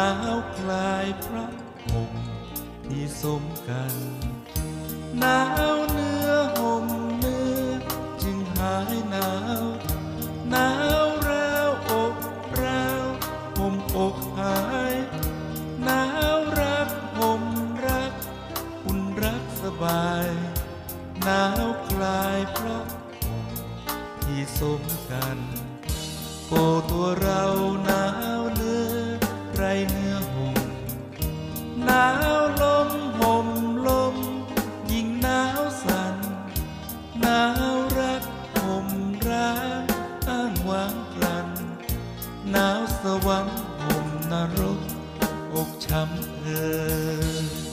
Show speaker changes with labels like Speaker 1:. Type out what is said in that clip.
Speaker 1: าวคลายพระห่มที่สมกันหนาวเนื้อห่มเนื้อจึงหายหนาวหนาวราวอกราวห่มอกหายหนาวรักห่มรักอุ่นรักสบายหนาวคลายเพราะที่สมกันโปตัวเราหนาวเนื้อไรเนื้อห่มหนาวลมห่มลมยิ่งหนาวสั่นหนาวรักห่มรักอ้างวางกลั้นหนาวสวรรค์ห่มนรกอกช้ำเธอ